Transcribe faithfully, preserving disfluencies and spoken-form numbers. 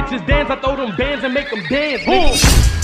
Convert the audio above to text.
bitches dance, I throw them bands and make them dance. Boom.